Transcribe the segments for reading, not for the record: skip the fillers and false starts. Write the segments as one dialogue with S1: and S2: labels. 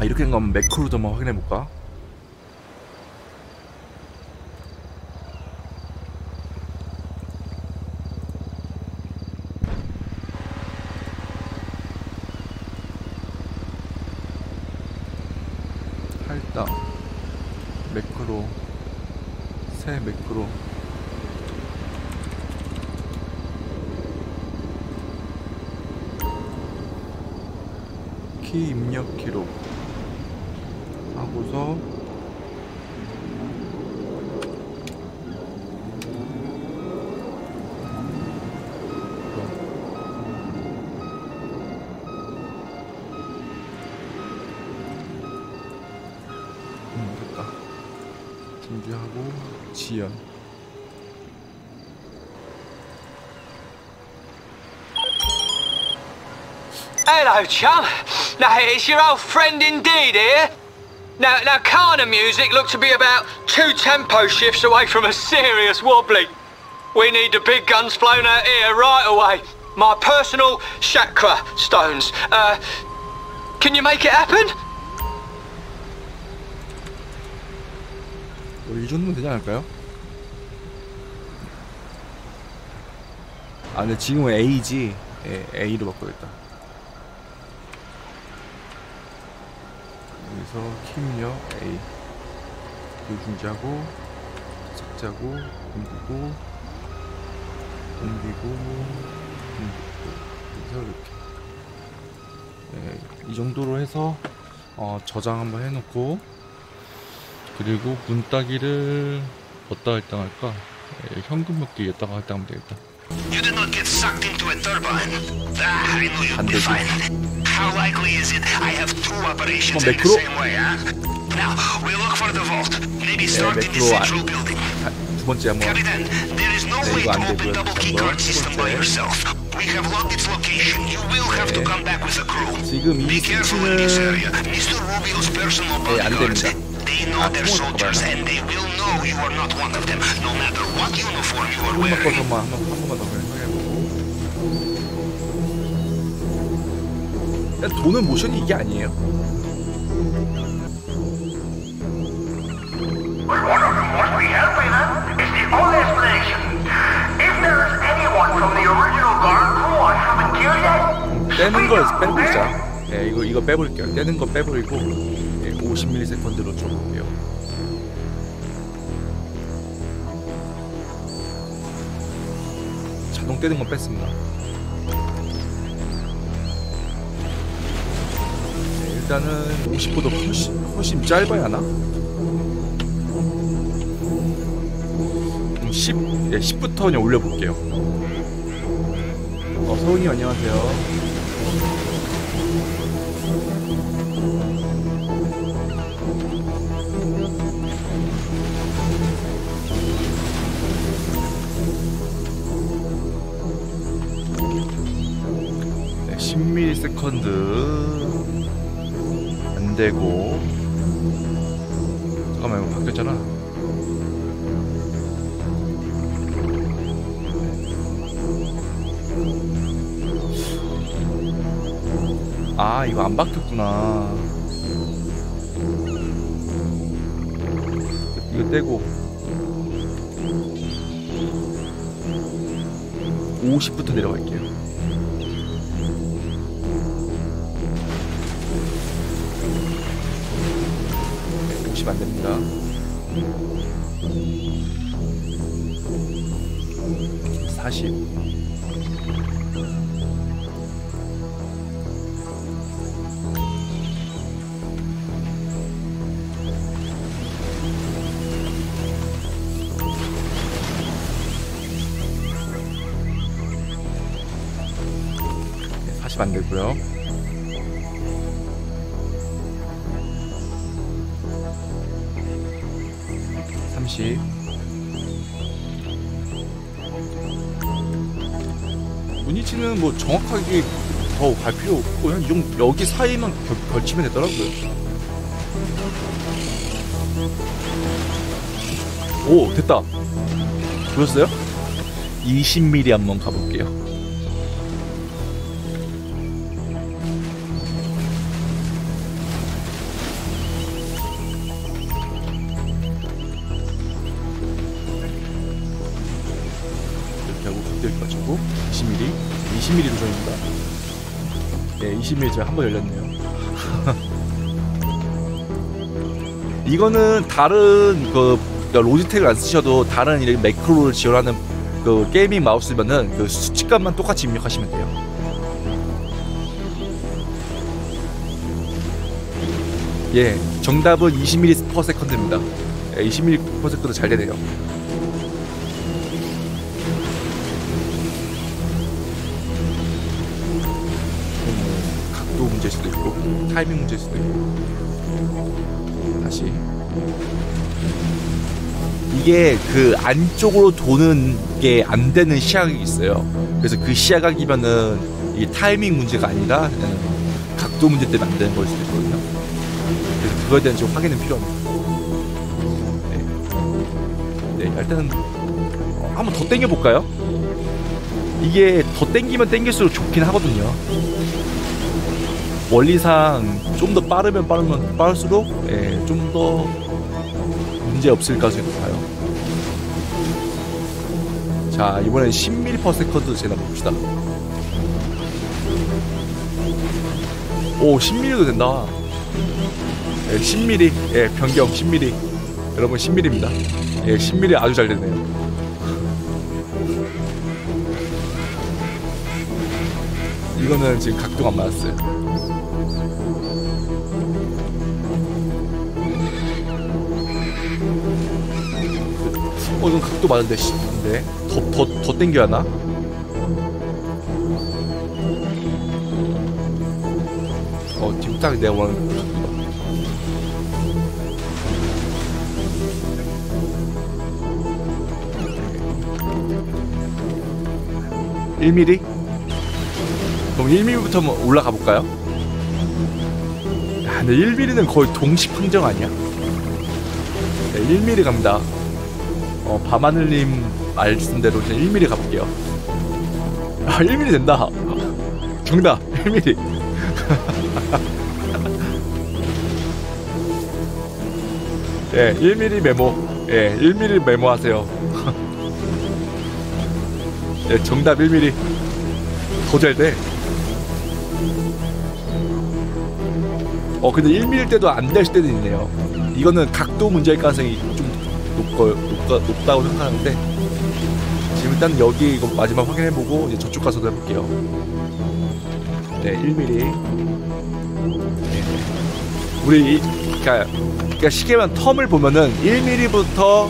S1: 아, 이렇게 된 거 한번 매크로도 한번 확인해 볼까? 할당 매크로 새 매크로 키 입력 기록 하고서 됐다. 준비하고 지연.
S2: Hello, chum. Now, it's your old friend indeed here. Now, Kana music looked to be about 2 tempo shifts away from a serious wobbly. We need the big guns flown out here right away. My personal chakra stones. Can you make it happen?
S1: 이 정도면 되지 않을까요? 아, 근데 지금은 A지. 예, A로 바꿔야겠다. 여기서 킴력 A 이거 중지하고 삭제하고 옮기고 그래서 이렇게 예, 이 정도로 해서 저장 한번 해놓고, 그리고 문따기를 어디다 할당할까? 예, 현금 몇 개 여기다가 할당하면 되겠다.
S3: You did not get sucked into a turbine. I knew you'd be fine. How likely is it I have 2 operations in the same way, huh? Now, we'll look for the vault. Maybe start in the central building.
S1: 두 번째 한번.
S3: Captain, there is no way to open double keycard system by yourself. We have logged its location. You will have to come back with a crew. Be careful in this area. Mr. Rubio's personal bodyguards. They know their soldiers and they will know you are not one of them, no matter what uniform you are wearing.
S1: 한 번만 더 확인해보고. 도는 모션이 이게 아니에요. 떼는 걸 빼버리자. 네, 이거 빼버릴게요. 떼는 거 빼버리고 50ms로 줘볼게요. 자동 떼는 건 뺐습니다. 네, 일단은 50보다 훨씬 짧아야 하나? 10, 네, 10부터 그냥 올려볼게요. 서훈이 안녕하세요. 네, 10ms 안 되고, 잠깐만, 이거 바뀌었잖아. 아, 이거 안 바뀌었구나. 이거 떼고 50부터 내려갈게요. 50 안됩니다. 40. 안 되고요. 30. 무늬치는 뭐 정확하게 더 갈 필요 없고 한 여기 사이만 걸치면 되더라고요. 오, 됐다. 보셨어요? 20mm 한번 가볼게요.
S4: 20mm 도전입니다. 네, 20mm 지금 한번 열렸네요. 이거는 다른 그 로지텍을 안 쓰셔도 다른 이런 매크로를 지원하는 그 게이밍 마우스면은 그 수치값만 똑같이 입력하시면 돼요. 예, 정답은 20ms/s입니다. 예, 20ms/s 잘 되네요. 각도 문제일 수도 있고 타이밍 문제일 수도 있고. 다시 이게 그 안쪽으로 도는 게 안 되는 시야각이 있어요. 그래서 그 시야각이면은 이게 타이밍 문제가 아니라 그냥 각도 문제 때문에 안 되는 걸 수도 있거든요. 그래서 그거에 대한 좀 확인은 필요합니다. 네, 일단은 한번 더 당겨 볼까요? 이게 더 당기면 당길수록 좋긴 하거든요. 원리상 좀 더 빠르면 빠를수록 좀 더 문제 없을 가능성이 높아요. 자, 이번엔 10ms/s 재나 봅시다. 오, 10mm도 된다. 10mm, 변경 10mm. 여러분 10mm입니다. 10mm 아주 잘 되네요. 이거는 지금 각도가 안 맞았어요. 이건 각도 맞은데, 근데 더 당겨야 하나? 지금 딱 내가 원하는 각도다. 네. 1mm? 그럼 1mm부터 한번 올라가 볼까요? 야, 근데 1mm는 거의 동식 판정 아니야? 네, 1mm 갑니다. 밤하늘님 말씀대로 이제 1mm 가볼게요. 아, 1mm 된다. 정답 1mm. 예, 1mm 메모. 예, 1mm 메모하세요. 예, 정답 1mm. 더 잘 돼. 근데 1mm일 때도 안 될 때도 있네요. 이거는 각도 문제일 가능성이 좀 높다고 생각하는데, 지금 일단 여기 이거 마지막 확인해보고 이제 저쪽 가서도 해볼게요. 네, 1mm. 네. 우리 그러니까 시계만 텀을 보면은 1mm부터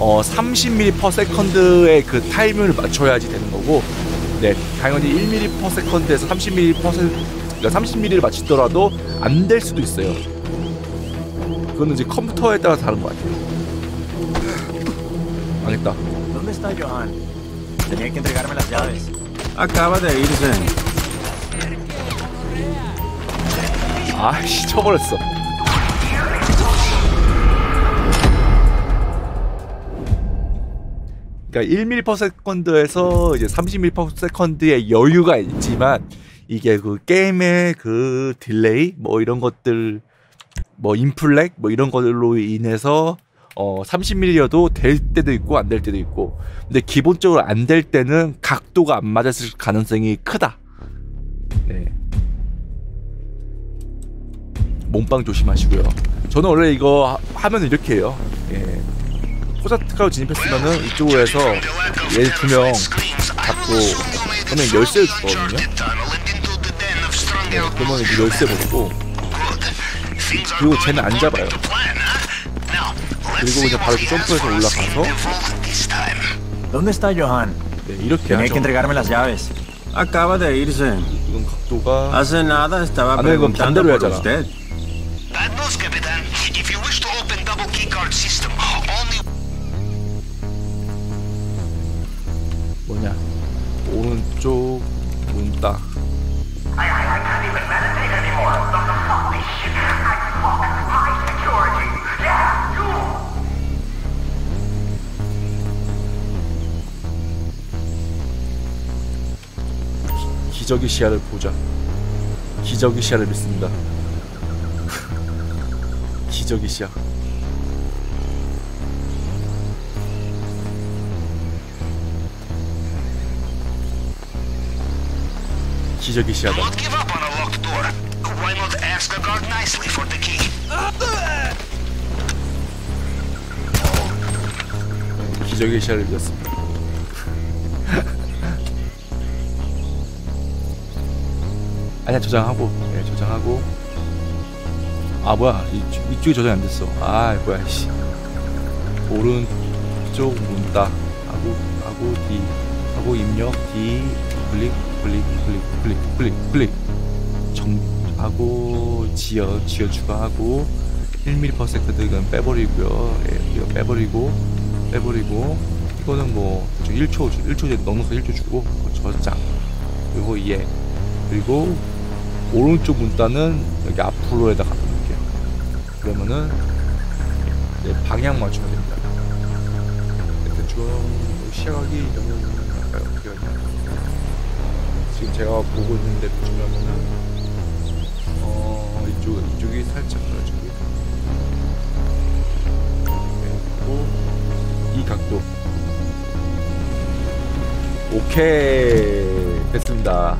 S4: 30ms/s의 그 타이밍을 맞춰야지 되는 거고, 네, 당연히 1ms/s에서 30mm를 맞추더라도 안 될 수도 있어요. 그거는 이제 컴퓨터에 따라 다른 것 같아요. 망했다.
S5: ¿Dónde está Johan? Tenía que entregarme las llaves.
S6: Acaba de irse.
S4: 아이씨, 쳐버렸어. 그러니까 1ms/s에서 이제 30ms/s의 여유가 있지만, 이게 그 게임의 그 딜레이 뭐 이런 것들, 뭐 인플렉 뭐 이런 것들로 인해서 30mm여도 될 때도 있고 안 될 때도 있고, 근데 기본적으로 안 될 때는 각도가 안 맞았을 가능성이 크다. 네. 몸빵 조심하시고요. 저는 원래 이거 하면 이렇게 해요. 예. 포자트카로 진입했으면은 이쪽으로 해서 얘 2명 잡고 저는 열쇠를 주거든요. 네, 그러면 이제 열쇠 먹고, 그리고 쟤는 안 잡아요. 그리고 그냥 바로 점프해서 올라가서,
S5: ¿Dónde está Johan?
S4: 네, 이렇게
S5: Tenía
S4: 하죠.
S5: que entregarme las llaves.
S6: Acaba de irse.
S4: 이건 각도가
S6: Hace nada estaba
S4: 아, 네, 이건
S6: preguntando
S4: 반대로
S6: por
S4: 해야잖아.
S6: usted.
S3: Bad news, Capitan. If you wish to open double keycard system, only
S4: 뭐냐, 오른쪽 문 딱. 기적의 시야를 보자. 기적의 시야를 믿습니다. 기적의 시야. 기저귀시하다.
S3: Do not give up on a locked door. Why not ask a guard nicely for the key?
S4: 기저귀시를 믿었습니다. 아니야, 저장하고. 네, 저장하고. 아, 뭐야. 이쪽이 저장이 안 됐어. 아, 뭐야, 씨. 오른쪽 문따. 하고, D. 하고, 입력, D. 클릭. 하고, 지연 추가하고, 1mm/s 이건 빼버리고요. 예, 이거 빼버리고. 이거는 뭐, 1초 넉넉히 1초 주고, 저장. 그리고 얘. 그리고, 오른쪽 문따는 여기 앞으로에다가 놓을게요. 그러면은 이제 방향 맞추면 됩니다. 대충 시작하기 이러면 할까요? 어떻게 하냐? 지금 제가 보고 있는데 보시면은 이쪽이 살짝 그려주고 그리고 이 각도 오케이 됐습니다.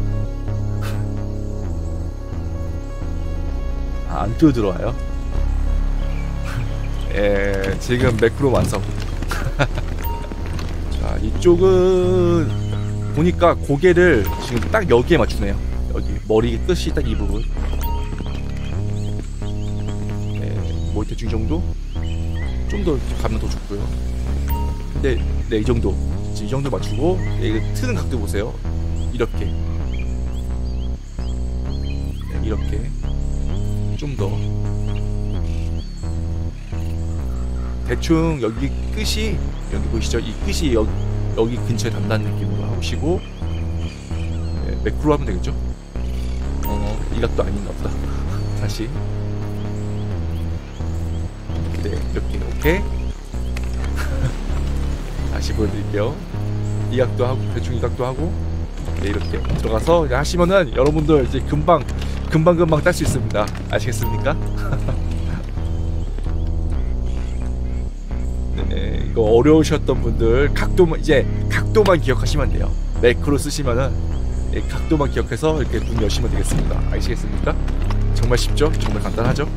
S4: 안 뛰어들어와요? 예, 지금 매크로 완성. 자, 이쪽은 보니까 고개를 지금 딱 여기에 맞추네요. 여기 머리 끝이 딱 이 부분. 네, 뭐 대충 이 정도? 좀 더 가면 더 좋고요. 근데 네, 이 정도 맞추고 이거 트는 각도 보세요. 이렇게. 네, 이렇게. 좀 더 대충 여기 끝이 여기 보이시죠? 이 끝이 여기 근처에 단다는 느낌으로 하시고 네, 매크로 하면 되겠죠? 이 각도 아닌가 보다. 다시 네 이렇게 오케이. 다시 보여드릴게요. 이 각도 하고 대충 이 각도 하고 네 이렇게 들어가서 하시면은 여러분들 이제 금방 딸 수 있습니다. 아시겠습니까? 네, 이거 어려우셨던 분들 각도만 기억하시면 돼요. 매크로 쓰시면은 각도만 기억해서 이렇게 문 여시면 되겠습니다. 아시겠습니까? 정말 쉽죠? 정말 간단하죠?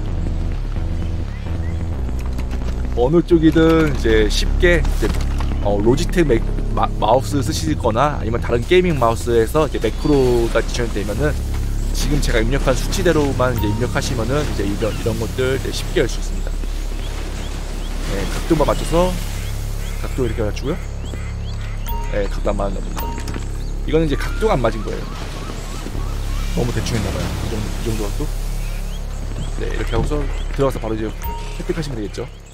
S4: 어느 쪽이든 이제 쉽게 이제 로지텍 마우스 쓰시거나 아니면 다른 게이밍 마우스에서 이제 매크로가 지정이 되면은 지금 제가 입력한 수치대로만 이제 입력하시면은 이제 이런 것들 이제 쉽게 할 수 있습니다. 네, 각도만 맞춰서 각도 이렇게 맞추고요. 네, 각도 안 맞는 겁니다. 이거는 이제 각도가 안 맞은 거예요. 너무 대충 했나봐요. 이 정도 각도. 네, 이렇게 하고서 들어가서 바로 이제 획득하시면 되겠죠.